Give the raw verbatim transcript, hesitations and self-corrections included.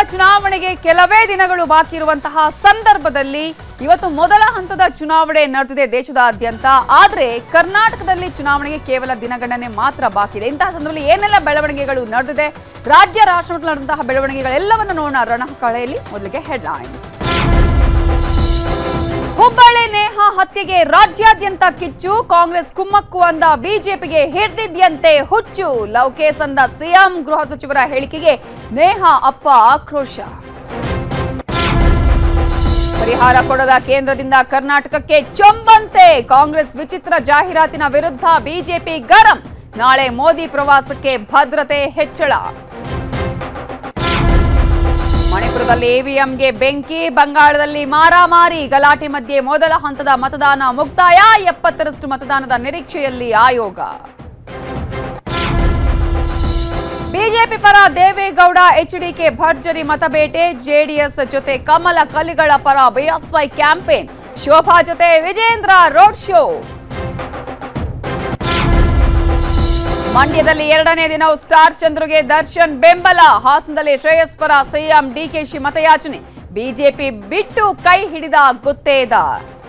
ಚುನಾವಣೆಗೆ ಕೆಲವೇ ದಿನಗಳು ಬಾಕಿ ಇರುವಂತಹ ಸಂದರ್ಭದಲ್ಲಿ ಇವತ್ತು ಮೊದಲ ಹಂತದ ಚುನಾವಣೆ ನಡೆದಿದೆ ದೇಶದಾದ್ಯಂತ. ಆದರೆ ಕರ್ನಾಟಕದಲ್ಲಿ ಚುನಾವಣೆಗೆ ಕೇವಲ ದಿನಗಣನೆ ಮಾತ್ರ ಬಾಕಿ ಇದೆ. ಇಂತಹ ಸಂದರ್ಭದಲ್ಲಿ ಏನೆಲ್ಲ ಬೆಳವಣಿಗೆಗಳು ನಡೆದಿದೆ, ರಾಜ್ಯ ರಾಷ್ಟ್ರಮಟ್ಟದಲ್ಲಿ ನಡೆದಂತಹ ಬೆಳವಣಿಗೆಗಳೆಲ್ಲವನ್ನ ನೋಡೋಣ ರಣಕಳೆಯಲ್ಲಿ. ಮೊದಲಿಗೆ ಹೆಡ್ಲೈನ್ಸ್. ಹುಬ್ಬಳ್ಳಿ ನೇಹಾ ಹತ್ಯೆಗೆ ರಾಜ್ಯಾದ್ಯಂತ ಕಿಚ್ಚು, ಕಾಂಗ್ರೆಸ್ ಕುಮ್ಮಕ್ಕು ಅಂದ ಬಿಜೆಪಿಗೆ ಹಿಡಿದಿದ್ಯಂತೆ ಹುಚ್ಚು. ಲವ್ ಕೇಸ್ ಅಂದ ಸಿಎಂ, ಗೃಹ ಸಚಿವರ ಹೇಳಿಕೆಗೆ ನೇಹಾ ಅಪ್ಪ ಆಕ್ರೋಶ. ಪರಿಹಾರ ಕೊಡದ ಕೇಂದ್ರದಿಂದ ಕರ್ನಾಟಕಕ್ಕೆ ಚೊಂಬಂತೆ, ಕಾಂಗ್ರೆಸ್ ವಿಚಿತ್ರ ಜಾಹೀರಾತಿನ ವಿರುದ್ಧ ಬಿಜೆಪಿ ಗರಂ. ನಾಳೆ ಮೋದಿ ಪ್ರವಾಸಕ್ಕೆ ಭದ್ರತೆ ಹೆಚ್ಚಳ. ಮಣಿಪುರದಲ್ಲಿ ಇವಿಎಂಗೆ ಬೆಂಕಿ, ಬಂಗಾಳದಲ್ಲಿ ಮಾರಾಮಾರಿ, ಗಲಾಟೆ ಮಧ್ಯೆ ಮೊದಲ ಹಂತದ ಮತದಾನ ಮುಕ್ತಾಯ. ಎಪ್ಪತ್ತರಷ್ಟು ಮತದಾನದ ನಿರೀಕ್ಷೆಯಲ್ಲಿ ಆಯೋಗ. ಬಿಜೆಪಿ ಪರ ದೇವೇಗೌಡ, ಎಚ್ಡಿಕೆ ಭರ್ಜರಿ ಮತಬೇಟೆ. ಜೆಡಿಎಸ್ ಜೊತೆ ಕಮಲ ಕಲಿಗಳ ಪರ ಬಿಎಸ್ವೈ ಕ್ಯಾಂಪೇನ್. ಶೋಭಾ ಜೊತೆ ವಿಜೇಂದ್ರ ರೋಡ್ ಶೋ. ಮಂಡ್ಯದಲ್ಲಿ ಎರಡನೇ ದಿನವೂ ಸ್ಟಾರ್ ಚಂದ್ರುಗೆ ದರ್ಶನ್ ಬೆಂಬಲ. ಹಾಸನದಲ್ಲಿ ಶ್ರೇಯಸ್ ಪರ ಸಿಎಂ ಡಿಕೆಶಿ ಮತಯಾಚನೆ. ಬಿಜೆಪಿ ಬಿಟ್ಟು ಕೈ ಹಿಡಿದ ಗುತ್ತೇದಾರ್.